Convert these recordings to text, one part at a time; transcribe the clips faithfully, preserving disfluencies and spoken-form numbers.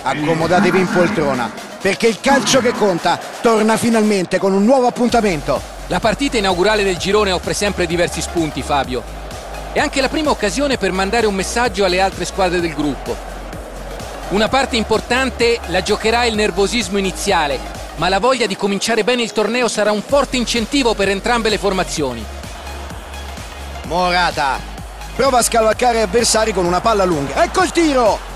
Accomodatevi in poltrona, perché il calcio che conta torna finalmente con un nuovo appuntamento. La partita inaugurale del girone offre sempre diversi spunti, Fabio. È anche la prima occasione per mandare un messaggio alle altre squadre del gruppo. Una parte importante la giocherà il nervosismo iniziale, ma la voglia di cominciare bene il torneo sarà un forte incentivo per entrambe le formazioni. Morata prova a scavalcare avversari con una palla lunga. Ecco il tiro!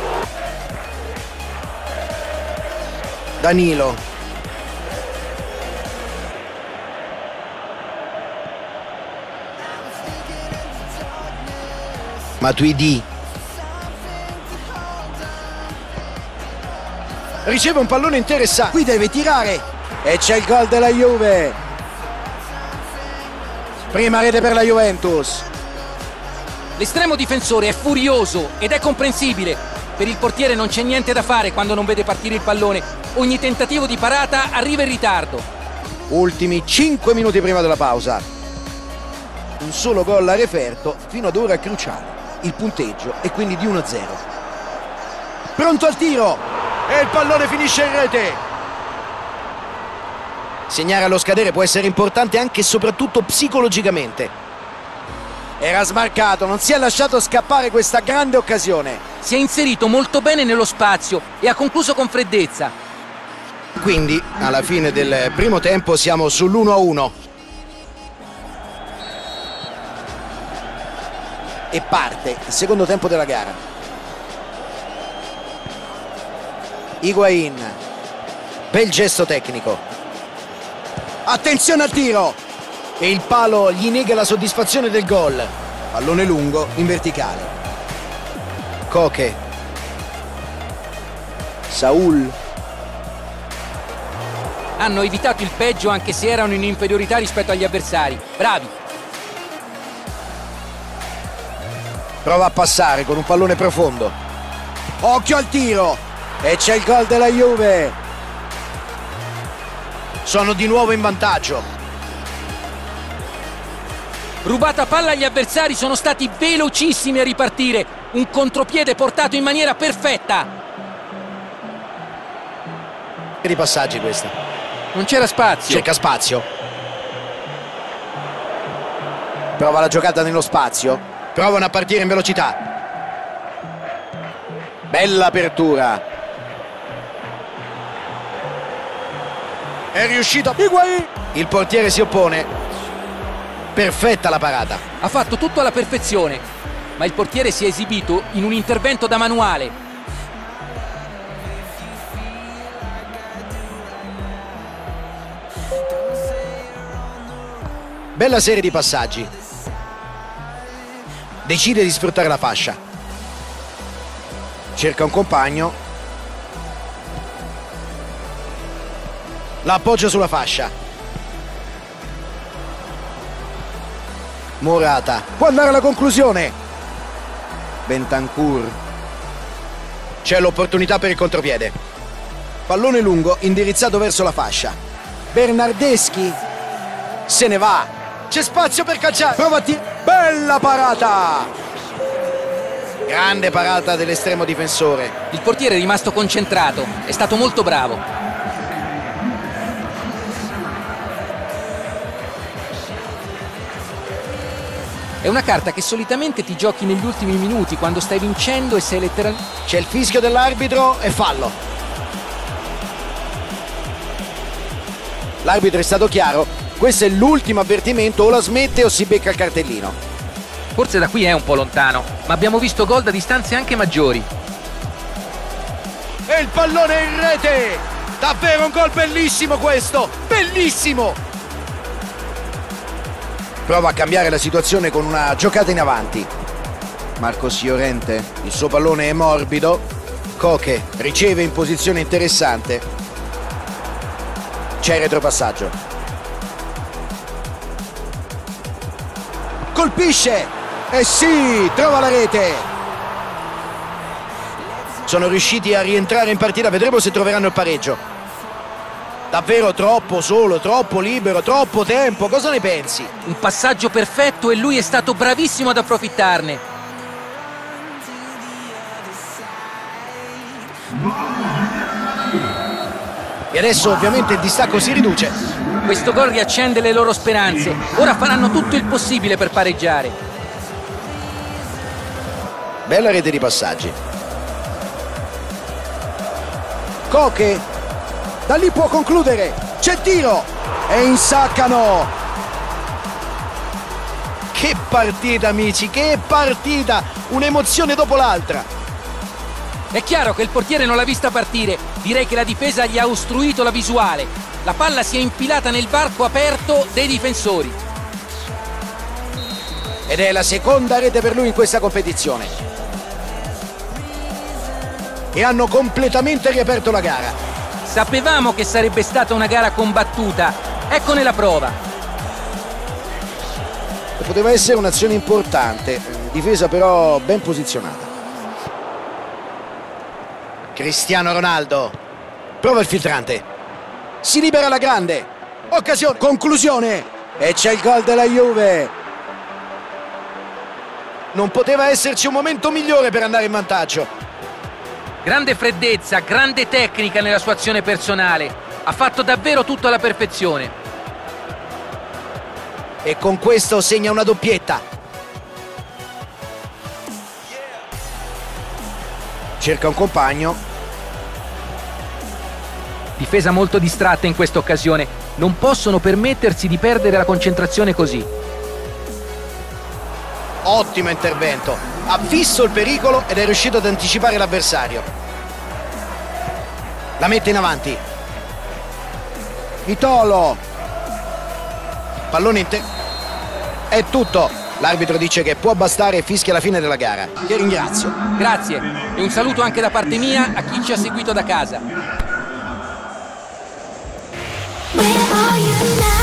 Danilo. Matuidi. Riceve un pallone interessante. Qui deve tirare. E c'è il gol della Juve. Prima rete per la Juventus. L'estremo difensore è furioso ed è comprensibile. Per il portiere non c'è niente da fare quando non vede partire il pallone. Ogni tentativo di parata arriva in ritardo. Ultimi cinque minuti prima della pausa. Un solo gol a referto fino ad ora cruciale. Il punteggio è quindi di uno a zero. Pronto al tiro e il pallone finisce in rete. Segnare allo scadere può essere importante anche e soprattutto psicologicamente. Era smarcato, non si è lasciato scappare questa grande occasione. Si è inserito molto bene nello spazio e ha concluso con freddezza. Quindi alla fine del primo tempo siamo sull'uno a uno. E parte il secondo tempo della gara. Higuain. Bel gesto tecnico. Attenzione al tiro. E il palo gli nega la soddisfazione del gol. Pallone lungo in verticale. Koke. Saul. Hanno evitato il peggio anche se erano in inferiorità rispetto agli avversari. Bravi. Prova a passare con un pallone profondo. Occhio al tiro. E c'è il gol della Juve. Sono di nuovo in vantaggio. Rubata palla agli avversari, sono stati velocissimi a ripartire. Un contropiede portato in maniera perfetta. Di passaggi questa. Non c'era spazio. Cerca spazio. Prova la giocata nello spazio. Provano a partire in velocità. Bella apertura. È riuscito. Higuain. Il portiere si oppone. Perfetta la parata. Ha fatto tutto alla perfezione, ma il portiere si è esibito in un intervento da manuale. Bella serie di passaggi. Decide di sfruttare la fascia. Cerca un compagno. La appoggia sulla fascia. Morata. Può andare alla conclusione. Bentancur. C'è l'opportunità per il contropiede. Pallone lungo indirizzato verso la fascia. Bernardeschi. Se ne va. C'è spazio per calciare. Prova a tirare. Bella parata. Grande parata dell'estremo difensore. Il portiere è rimasto concentrato. È stato molto bravo. È una carta che solitamente ti giochi negli ultimi minuti quando stai vincendo e sei letteralmente... C'è il fischio dell'arbitro e fallo. L'arbitro è stato chiaro. Questo è l'ultimo avvertimento, o la smette o si becca il cartellino. Forse da qui è un po' lontano, ma abbiamo visto gol da distanze anche maggiori. E il pallone è in rete! Davvero un gol bellissimo questo! Bellissimo! Prova a cambiare la situazione con una giocata in avanti. Marcos Llorente, il suo pallone è morbido. Koke riceve in posizione interessante. C'è il retropassaggio. Colpisce! E sì, trova la rete! Sono riusciti a rientrare in partita, vedremo se troveranno il pareggio. Davvero troppo solo, troppo libero, troppo tempo, cosa ne pensi? Un passaggio perfetto e lui è stato bravissimo ad approfittarne. adesso ovviamente il distacco si riduce. Questo gol riaccende le loro speranze. Ora faranno tutto il possibile per pareggiare. Bella rete di passaggi. Koke, da lì può concludere, c'è tiro e insaccano. Che partita, amici, che partita, un'emozione dopo l'altra. È chiaro che il portiere non l'ha vista partire, direi che la difesa gli ha ostruito la visuale. La palla si è infilata nel varco aperto dei difensori. Ed è la seconda rete per lui in questa competizione. E hanno completamente riaperto la gara. Sapevamo che sarebbe stata una gara combattuta, eccone la prova. Poteva essere un'azione importante, difesa però ben posizionata. Cristiano Ronaldo prova il filtrante, si libera la grande occasione, conclusione e c'è il gol della Juve. Non poteva esserci un momento migliore per andare in vantaggio. Grande freddezza, grande tecnica nella sua azione personale, ha fatto davvero tutto alla perfezione. E con questo segna una doppietta. Cerca un compagno. Difesa molto distratta in questa occasione, non possono permettersi di perdere la concentrazione così. Ottimo intervento, ha visto il pericolo ed è riuscito ad anticipare l'avversario. La mette in avanti. Vitolo. Pallone in te. È tutto. L'arbitro dice che può bastare e fischia la fine della gara. Ti ringrazio. Grazie e un saluto anche da parte mia a chi ci ha seguito da casa. Where are you now?